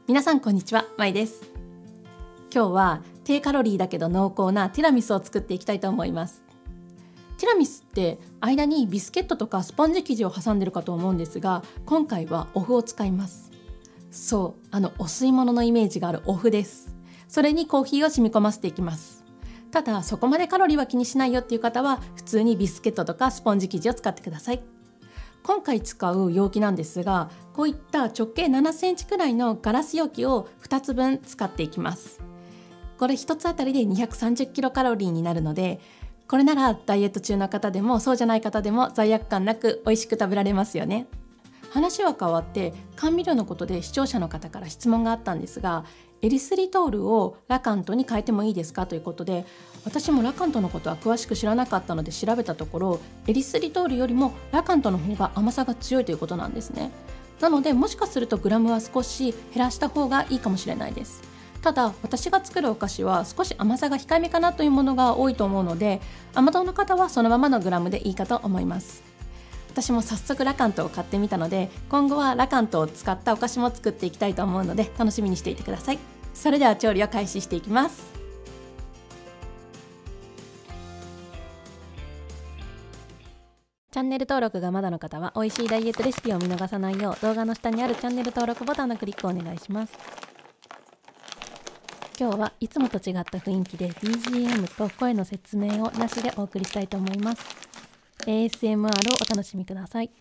皆さんこんにちは、まいです。今日は低カロリーだけど濃厚なティラミスを作っていきたいと思います。ティラミスって間にビスケットとかスポンジ生地を挟んでるかと思うんですが、今回はお麩を使います。そう、お吸い物のイメージがあるお麩です。それにコーヒーを染み込ませていきます。ただそこまでカロリーは気にしないよっていう方は普通にビスケットとかスポンジ生地を使ってください。今回使う容器なんですが、こういった直径7センチくらいのガラス容器を2つ分使っていきます。これ1つあたりで230キロカロリーになるので、これならダイエット中の方でもそうじゃない方でも罪悪感なく美味しく食べられますよね。話は変わって甘味料のことで視聴者の方から質問があったんですが、エリスリトールをラカントに変えてもいいですかということで、私もラカントのことは詳しく知らなかったので調べたところ、エリスリトールよりもラカントの方が甘さが強いということなんですね。なのでもしかするとグラムは少し減らした方がいいかもしれないです。ただ私が作るお菓子は少し甘さが控えめかなというものが多いと思うので、甘党の方はそのままのグラムでいいかと思います。私も早速ラカントを買ってみたので、今後はラカントを使ったお菓子も作っていきたいと思うので楽しみにしていてください。それでは調理を開始していきます。チャンネル登録がまだの方は美味しいダイエットレシピを見逃さないよう動画の下にあるチャンネル登録ボタンのクリックをお願いします。今日はいつもと違った雰囲気で BGM と声の説明をなしでお送りしたいと思います。 ASMR をお楽しみください。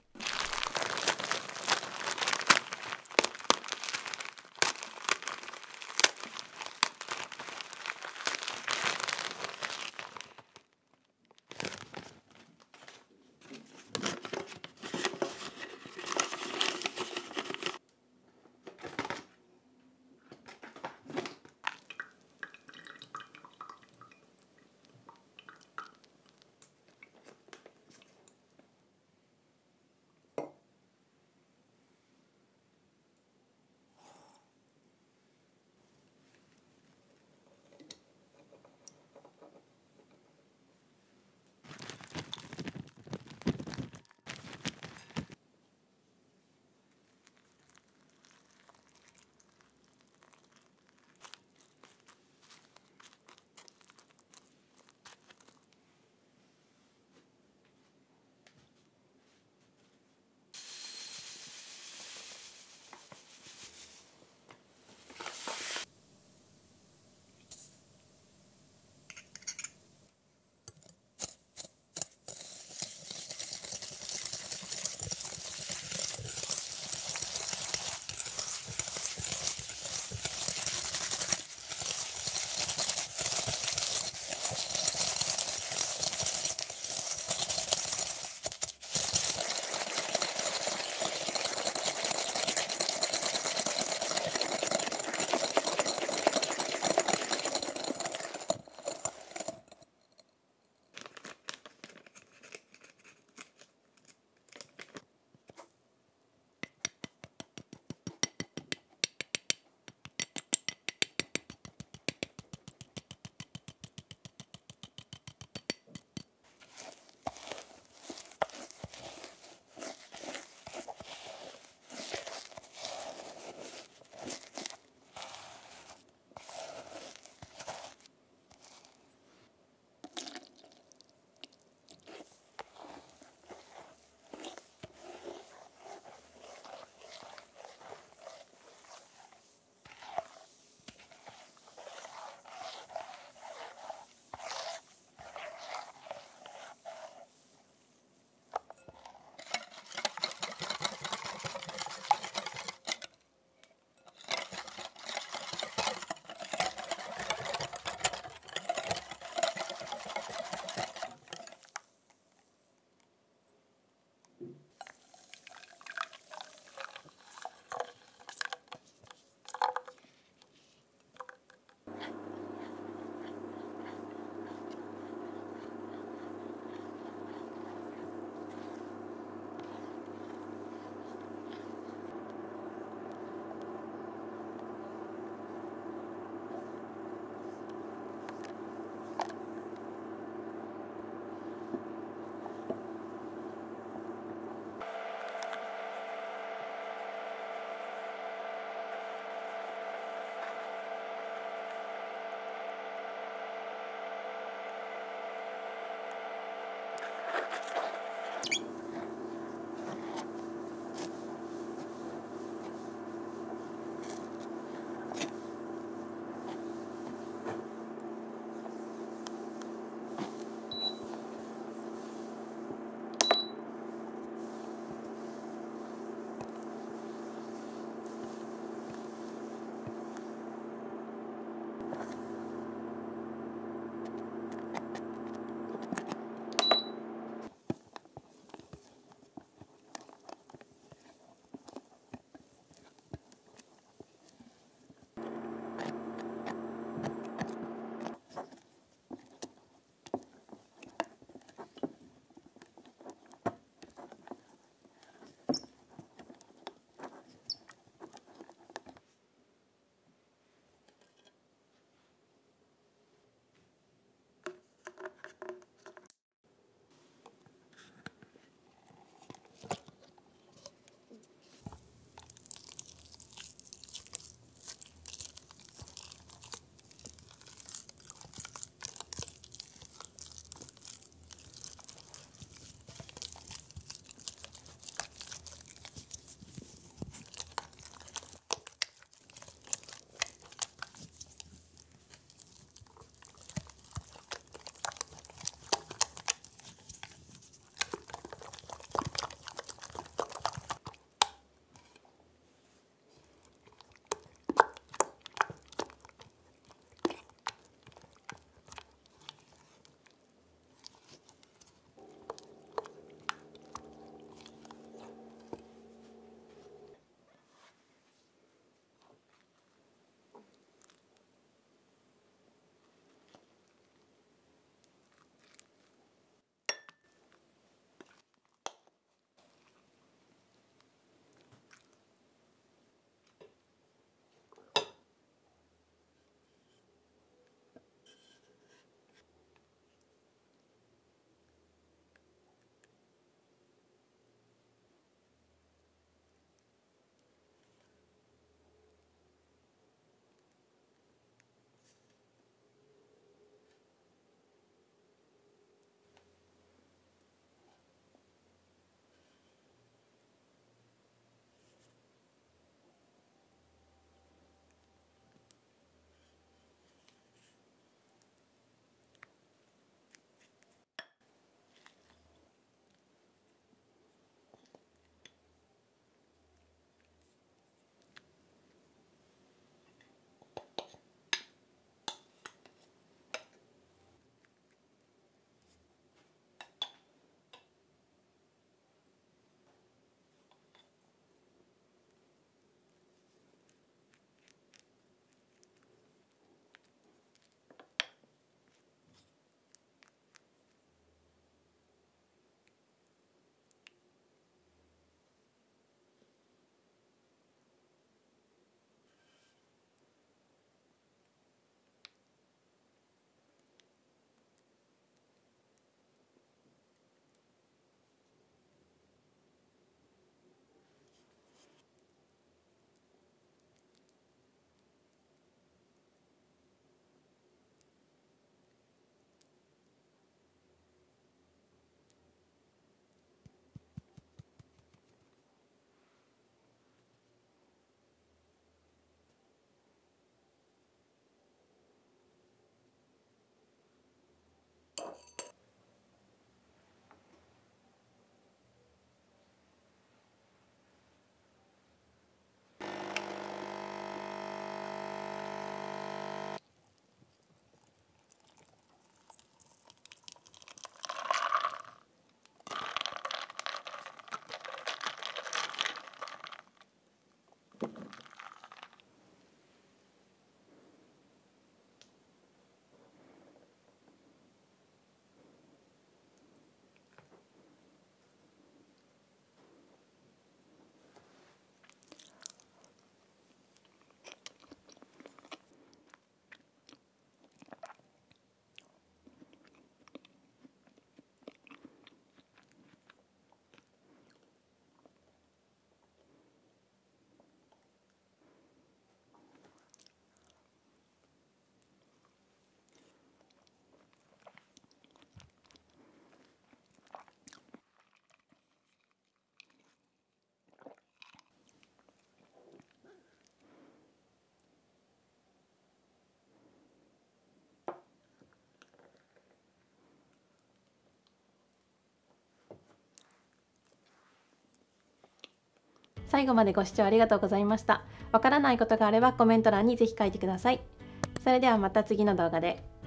最後までご視聴ありがとうございました。わからないことがあればコメント欄にぜひ書いてください。それではまた次の動画で。